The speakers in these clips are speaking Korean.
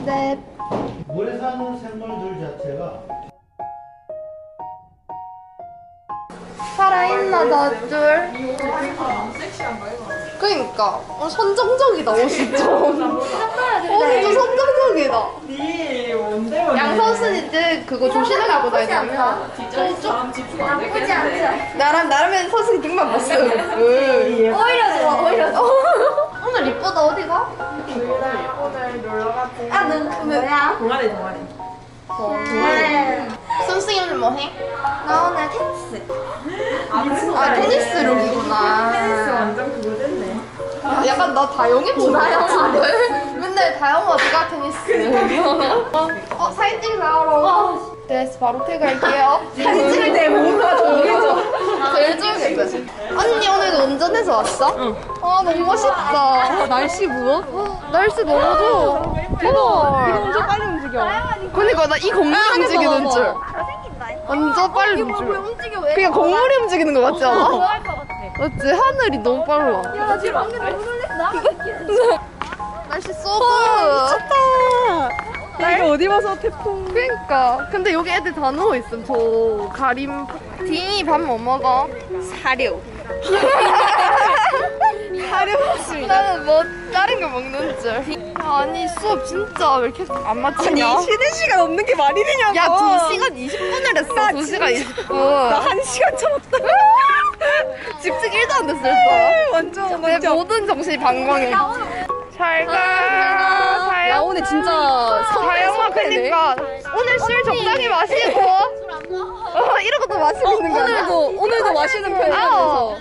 네. 물에 사는 생물들 자체가 살아있나 다들? 그니까 선정적이다 옷이 좀. 옷이 좀 선정적이다. 양선순이 때 그거 조신을 하고 다니냐면 나쁘지 않죠? 나라면 선순이 등만 봤어. 오히려 좋아, 오히려 좋아. 오늘 이쁘다. 어디가? 오늘 놀러 갔지. 아, 너 뭐야? 동아리. 네. 선승이 오늘 뭐 해? 나 오늘 테니스. 아 테니스 룩이구나. 테니스 완전 그거 됐네. 약간 나 다영이 보다영인데? 맨날 다영 어디가 테니스. 사진 찍으러. 네, 바로 퇴근할게요. 사진 찍을 때 뭔가 저기죠. 제일 좋겠다. 언니 오늘도 운전해서 왔어? 응. 아 너무 멋있다. 날씨 뭐야? 날씨 너무 좋아. 대박. 이거 엄청 빨리 움직여. 그러니까 나 이 건물이 움직이는 줄. 잘생긴다. 완전 빨리 움직여. 움직여, 왜? 그냥 건물이 움직이는 거 같지 않아? 좋아할 것 같아. 맞지? 하늘이 너무 빨라. 야, 나 지금 방금 너무 놀랬어. 날씨 쏘고. 미쳤다. 이거 어디 봐서 태풍. 그러니까. 근데 여기 애들 다 누워 있음. 저 가림. 딩이 밥 뭐 먹어? 사료. 사료 먹습니다. 나는 뭐 다른 거 먹는 줄. 아니 수업 진짜 왜 이렇게 안 맞추냐? 아니 쉬는 시간 없는 게 말이 되냐고. 야 2시간 20분을 했어. 2시간 20분. 나 1시간 참았다. 집중 1도 안 됐을 거야. 완전 내 모든 정신이 방광해. 잘 가. 야 오늘 진짜 사영아 그니까 오늘 술 적당히 마시고 이런 것도 마시고 있는 거야. 오늘도 마시는 편이라면서.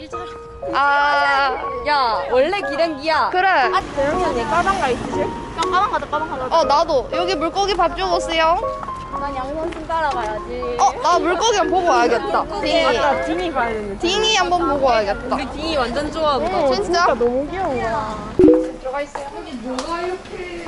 야 원래 기량기야. 그래. 대영이 언니 까방가 있으실? 까만 가자. 나도 여기 물고기 밥 주고세요. 난 양손 따라가야지. 나 물고기 한번 보고 와야겠다. 맞다 딩이 봐야 되는데. 딩이 한번 보고 와야겠다. 우리 딩이 완전 좋아한다. 어, 진짜? 너무 귀여운 거야. 들어가 있어요. 여기 뭐가 이렇게.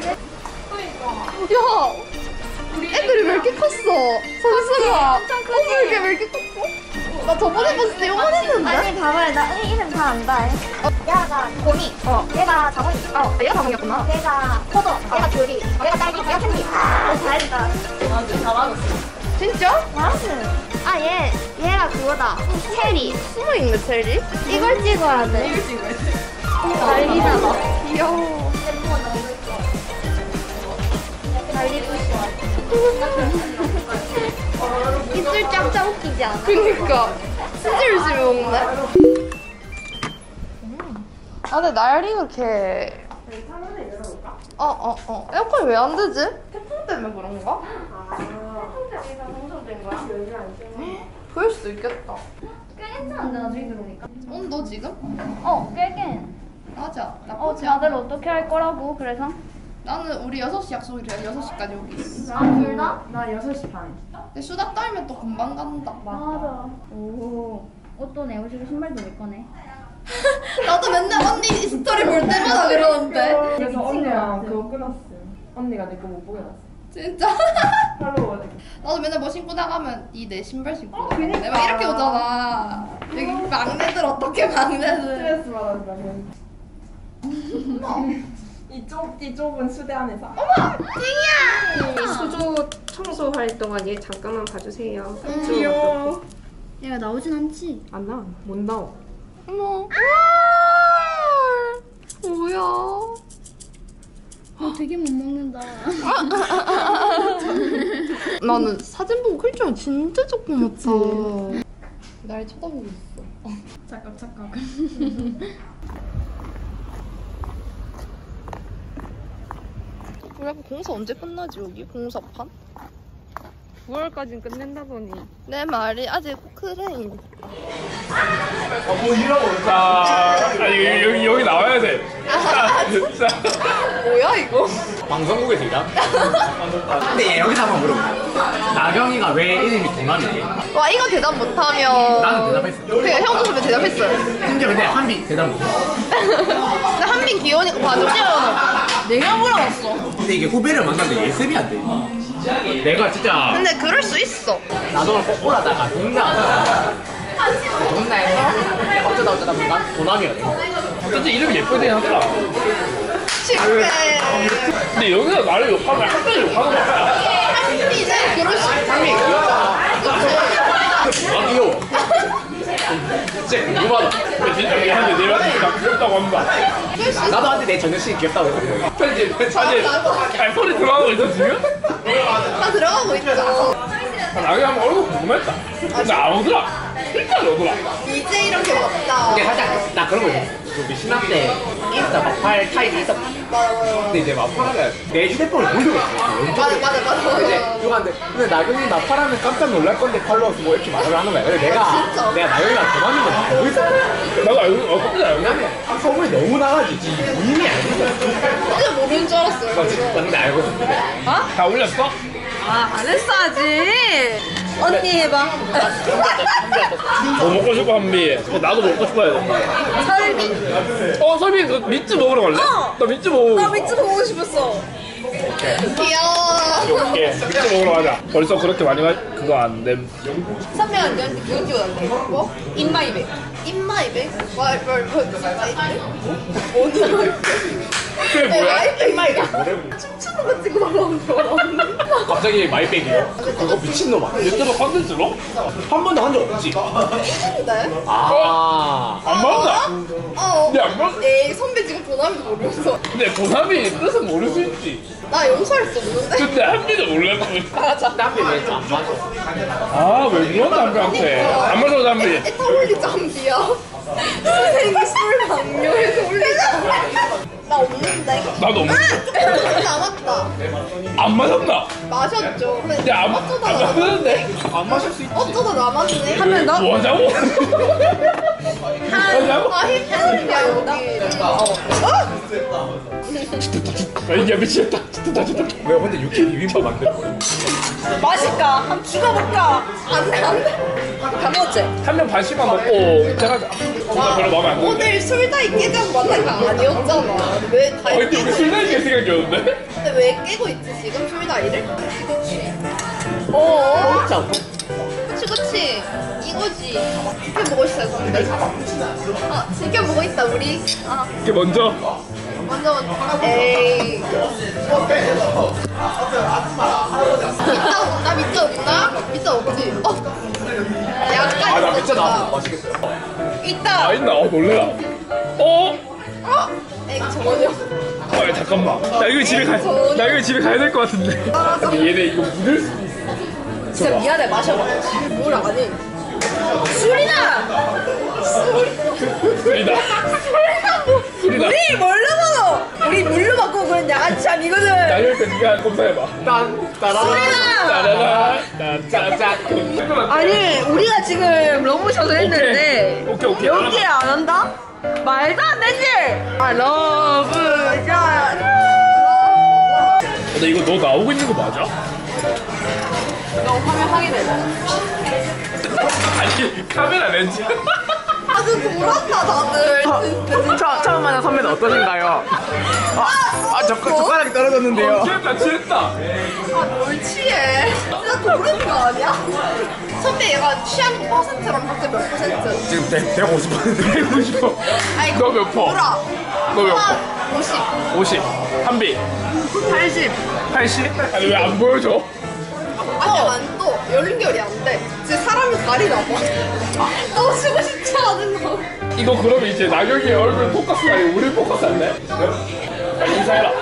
야, 애들이 왜 이렇게 컸어? 선수가. 이게 왜 이렇게 컸어? 나 저번에 봤을 때 요만했는데? 아니, 봐봐요. 나 이름 잘 안다. 야, 나 고미. 얘가 자몽이. 얘가 가방이었구나. 얘가 포도. 얘가 귤이. 얘가 딸기. 얘가 캔디. 잘했다. 진짜? 잘하지. 얘가 그거다. 체리. 숨어있는 체리? 이걸 찍어야 돼. 이걸 찍어야 돼. 달리잖아. 귀여워. 달리고 싶어. 입술 짱짱 웃기지 않아? 그니까. 진짜 열심히 먹네. 근데 날이 그렇게. 에어컨이 왜 안 되지? 태풍 때문에 그런가? 그럴 수도 있겠다. 꽤 괜찮은데 나중에 들어오니까. 너 지금? 꽤. 맞아. 나쁘지 않아. 다들 어떻게 할 거라고 그래서? 나는 우리 6시 약속이래. 6시까지 여기 있어. 둘 다? 나 6시 반. 근데 수다 떨면 또 금방 간다. 맞아. 오. 옷도 내 옷이고 신발도 내 거네. 나도 맨날 언니 스토리 볼 때마다 그러는데. 그래서 언니랑 그거 끊었어. 언니가 내 거 못 보게 놨어. 진짜? 팔로워. 나도 맨날 뭐 신고 나가면 이 내 신발 신고 나가는데 내가 이렇게 오잖아. 여기 막내들 어떻게 막내들. 스트레스 받았다. 이쪽은 수대 안에서. 수조 청소할 동안 얘 잠깐만 봐주세요. 귀여워. 얘가 나오진 않지? 안 나와. 못 나와. 어머. 뭐야? 되게 못 먹는다. 나는 사진 보고 클 줄 진짜 조그맣다. 날 쳐다보고 있어. 착각. 우리 아까 공사 언제 끝나지 여기? 공사판? 9월까지는 끝낸다더니. 내 말이 아직 그래. 뭐 이러고 자, 아니 여기 나와야 돼. 자, 뭐야 이거? 방송국에서 일하? 근데 여기서 한번 물어봐. 나경이가 왜 이름이 동남이지? 와 이거 대답 못하면 나는 대답했어. 그냥 형 선배 대답했어요. 심지어 근데 한비 대답 못해. 근데 한빈 귀여우니까 봐줬지. 내가 물어봤어. 근데 이게 후배를 만났는데 예습이 안 돼. 내가 진짜 근데 그럴 수 있어. 나동을 뽀뽀하다가 동남에서 어쩌다 보니까 동남이었어. 진짜 이름이 예쁘긴 하더라. 실패. 근데 여기서 나를 욕하면 한 명이 욕하는 거야. 한민이는 결혼식 상민이 귀엽다. 아 귀여워. 진짜 궁금하다. 근데 진짜 미안한데 내가 진짜 귀엽다고 한다. 나도 한테 내 전여친이 귀엽다고 했거든. 편집 사실 아니 소리 들어가고 있어 지금? 다 들어가고 있죠. 나중에 한번 얼굴 궁금했다. 근데 안 오더라. 진짜 안 오더라. 이제 이렇게 왔다. 근데 살짝 나 그런 거 있어. 우리 신학 때 인스타 막팔 타입이 있었다. 근데 이제 막팔하면 내 휴대폰을 보려고 했어. 맞아. 이제 누가한테 근데 나경이 막팔하면 깜짝 놀랄 건데 팔로워 뭐 이렇게 말을 하는 거야. 그래서 내가 나경이가 전화하는 걸 알고 있었거든. 나도 알고 어떻게 알고? 왜냐면 소문이 너무 나가지고 이미 알고 있었어. 진짜 모르는 줄 알았어요. 근데 알고 있었는데. 다 올렸어? 안 했어 아직. 언니 해봐. 뭐 먹고 싶어 한비? 나도 먹고 싶어야 돼. 설미. 설미 너 미츠 먹으러 갈래? 나 미츠 먹어. 미츠 보고 싶었어. 귀여워. 오케이 미츠 먹으러 가자. 벌써 그렇게 많이 그거 안 됨. 선배가 너한테 그거 찍어달래. 뭐? 인마이백. 인마이백? 마이백? 오늘 그게 뭐야? 마이백 춤추는 거 찍어달라는 줄 알았는데. 갑자기 마이백이요? 그거 미친놈아. 유튜브 컨텐츠로? 한 번도 한 적 없지? 근데? 아. 안 맞나? 근데 안 맞? 에이 선배 지금 보남이도 모르겠어. 근데 보람이 뜻은 모를 수 있지. 나 용서했어 모르는데. 근데 한비도 몰랐고. 담배 왜안 맞아? 아왜 그런 담배한테? 안 맞아 담비. 에타 올리 잠비야. 선생님이 술 강요해서 올리자. 나 없는데. 나도 없는데. 남았다. 안 맞았나? 마셨죠. 근데 야 안 어쩌다 남았네. 맞았는데? 안 마실 수 있지. 어쩌다 남았네. 하면 너? 뭐 하자고? 하자고? 아 힘들냐 여기. 야 미치겠다. 왜 근데 육회 비빔밥 만들 거야? 맛있까? 한번 죽어볼까? 안돼. 다 먹었지? 한 명 반씩만 먹고 입장하자. 진짜 별로 마음에 안 드는데. 오늘 술다이 깨자고 만난 거 아니었잖아. 왜 다이 근데 우리 술 다니게 생각이었는데? 근데 왜 깨고 있지 지금 술다이를? 진짜 그치 이거지. 지금 보고 있어요 선배. 지금 보고 있다 우리. 이렇게 먼저 먼저 에이. 미짜 없나? 미짜 없지. 약간 아나 진짜 있었다. 나 맛있겠어. 있다. 아 있나? 놀래라. 에이 전혀. 아 잠깐만. 나 이거 집에 가야 될 것 같은데. 근데 얘네 이거 묻을 수도 있어. 진짜 미안해 마셔봐. 뭘 아니? 술이나! 술이다. 술이다. 우리 뭘로 먹어? 우리 물로 먹고 그런 양아치 아니거든. 나이럴 때 네가 검사해봐. 따라라 짠짠. 아니 우리가 지금 러브샷을 했는데 오케이. 여기에 안 한다? 말도 안 되지? 러브샷. 근데 이거 너 나오고 있는 거 맞아? 너 화면 확인해봐. 아니 카메라 렌즈. 다들 돌았다 다들. 처음 만난 선배는 어떠신가요? 젓가락이 떨어졌는데요. 취했다. 뭘 취해? 진짜 도는 거 아니야? 선배 얘가 취한 퍼센트랑 각자 몇 퍼센트? 지금 150%. 150. 아니 너 몇 퍼? 돌아. 너 몇 퍼? 50. 50. 한비. 80. 80? 아니 왜 안 보여줘? 아니 안 떠. 연결이 안 돼. 지금 사람이 다리나 봐. 너 쓰고 싶지 않은 거. 이거 그러면 이제 나경이의 얼굴 포커스가 아니고 우리 포커스 할래? 빨리 인사해라.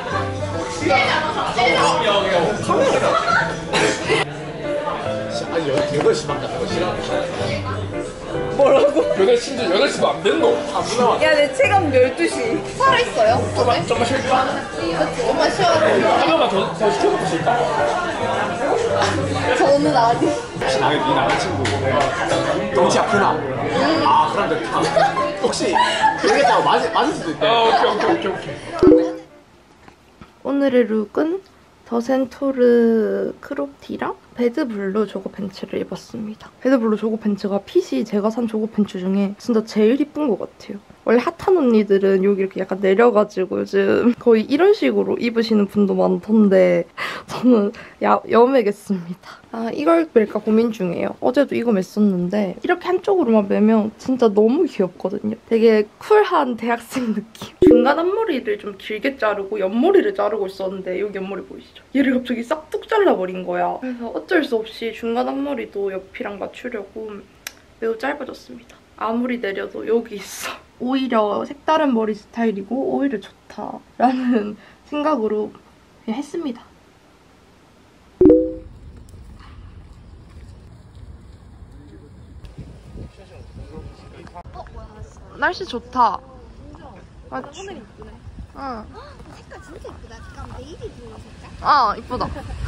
아니 8시만 가는 거 싫어. 뭐라고? 8시도 안 됐노? 야 내 체감 12시. 살아있어요? 어때? 좀만 쉴까? 엄마 쉬어야 돼. 하나만 더 시켜놓고 쉴까? 저는 아니. 혹시 네 남자친구 덩치 아프나? 아 그럼 됐다. 혹시 모르겠다고 맞을 수도 있대. 오케이. 오늘의 룩은 더센토르 크롭티랑 배드블루 조거 팬츠를 입었습니다. 배드블루 조거 팬츠가 핏이 제가 산 조거 팬츠 중에 진짜 제일 이쁜 것 같아요. 원래 핫한 언니들은 여기 이렇게 약간 내려가지고 요즘 거의 이런 식으로 입으시는 분도 많던데 저는 여매겠습니다. 아, 이걸 멜까 고민 중이에요. 어제도 이거 맸었는데 이렇게 한쪽으로만 매면 진짜 너무 귀엽거든요. 되게 쿨한 대학생 느낌. 중간 앞머리를 좀 길게 자르고 옆머리를 자르고 있었는데 여기 옆머리 보이시죠? 얘를 갑자기 싹둑 잘라버린 거야. 그래서 어쩔 수 없이 중간 앞머리도 옆이랑 맞추려고 매우 짧아졌습니다. 아무리 내려도 여기 있어. 오히려 색다른 머리 스타일이고 오히려 좋다라는 생각으로 그냥 했습니다. 날씨 좋다. 맞지? 하늘 이쁘네. 응. 색깔 진짜 이쁘다. 약간 베이비 블루 색깔. 이쁘다.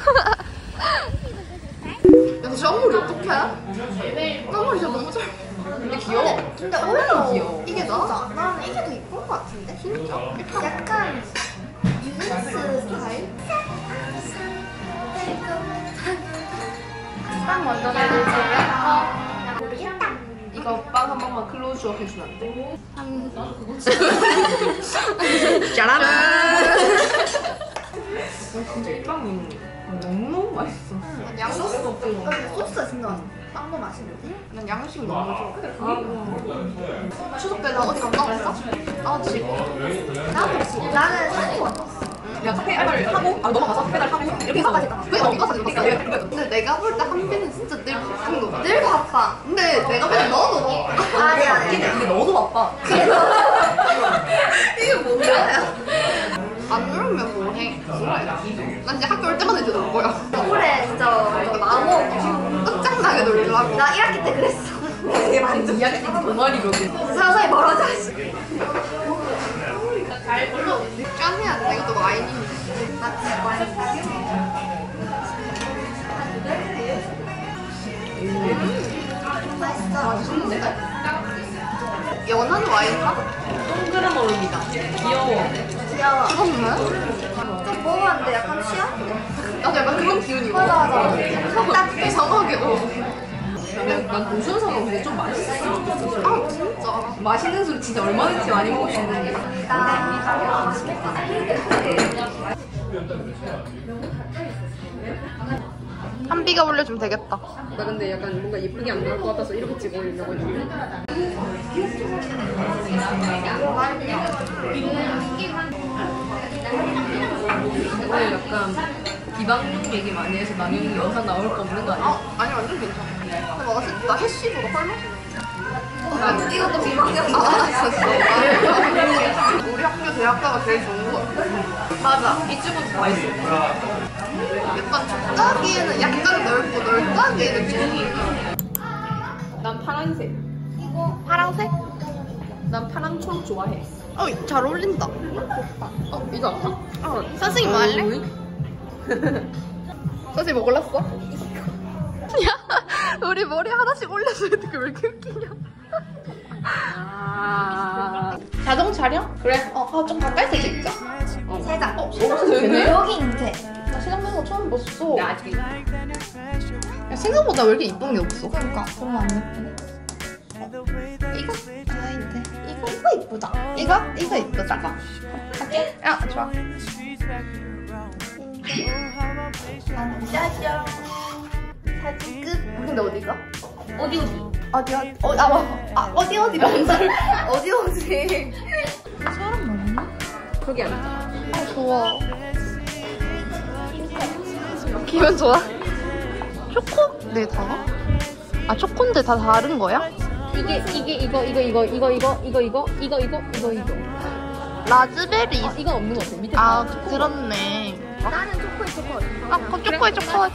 야, 저 앞머리 어떡해? 앞머리 진짜 너무 짧아. 근데 귀여워. 근데 오히려 귀여워. 이게 나? 나는 이게 더 이쁜 것 같은데? 진짜? 약간 유니스 스타일? 빵 먼저 내주세요. 모르겠다. 이거 빵 한 번만 클로즈업 해주면 안 돼? 짜란! 진짜 이 빵이 너무 맛있어. 양식 소스가 진짜 빵도 맛있는데? 난 양식이 너무 좋아. 추석 때 나 어디 갔다 왔어? 아, 지금. 나는 사진 왔어. 야, 카페달 하고, 넘어가서 카페달 하고, 이렇게 이거까지 해서. 다. 왜 어디 가서 이거 근데 내가 볼 때 한빈은 진짜 늘 바쁜 거 같아. 늘 바빠. 근데 내가 볼 때 너도 바빠. 아니. 근데 너도 바빠. 이게 뭐야? 안 누르면 뭐해? 난 이제 학교 올 때마다 이제 놀 거야. 그래, 진짜 마모. 끝장나게 놀려고. 나 1학기 때 그랬어. 되게 완전 이야기 동아리거든. 서서히 멀어져야지. 짠해야 돼. 이것도 와인이니까. 맛있어. 연한 와인인가? 동그란 얼음이다. 귀여워. 귀여워. 그렇네. 좀 먹었는데 약간 취한데? 나도 약간 그런 기운이고. 맞아. 딱 이상하게. 난 고순서가 근데 좀 맛있었으면 좋겠어. 아, 진짜. 맛있는 술 진짜 얼마든지 많이 먹을 수 있는 게. 맛있겠다. 한비가 올려주면 되겠다. 나 근데 약간 뭔가 예쁘게 안 나올 것 같아서 이렇게 찍어 올리려고 했는데. 오늘 약간 비방 얘기 많이 해서 남영이 영상 나올 거 없는 거 아니야? 아니, 완전 괜찮아. 근데 맛있다. 해시보다 헐맛이네. 이것도 비방이었어. 우리 학교 대학가가 제일 좋은 거 같아. 맞아. 이쪽은 더 맛있어. 약간 좁다기에는 약간 넓고 넓다기에는 좀. 난 파란색. 파랑색? 난 파랑 초록 좋아해. 잘 어울린다. 이거 아까? 선생님 뭐 할래? 선생님 뭐 골랐어? 야, 우리 머리 하나씩 올려줘야 돼. 왜 이렇게 웃기냐? 자동 촬영? 그래. 좀 가까이서 찍자. 세장. 되네? 여기 있는데. 나 시간 빼는 거 처음 봤어. 나 아직 야, 생각보다 왜 이렇게 이쁜 게 없어? 그러니까 별로 안 예쁘네. 이거? 아닌데. 이거 이쁘다. 이거 이쁘다. 할게. 야, 좋아. 짜잔. 사진 끝. 근데 어디가? 어디? 어디? 어디라는 소리. 어디. 사람 많나? 거기 앉아. 좋아. 기분 좋아? 초코? 네, 다? 초코인데 다 다른 거야? 이거. 라즈베리. 이건 없는 거 같아. 밑에 그렇네. 나는 초코에. 초코에.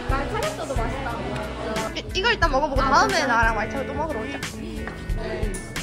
말차리소도 맛있다. 이거 일단 먹어보고 다음에 나랑 말차를 또 먹으러 오자.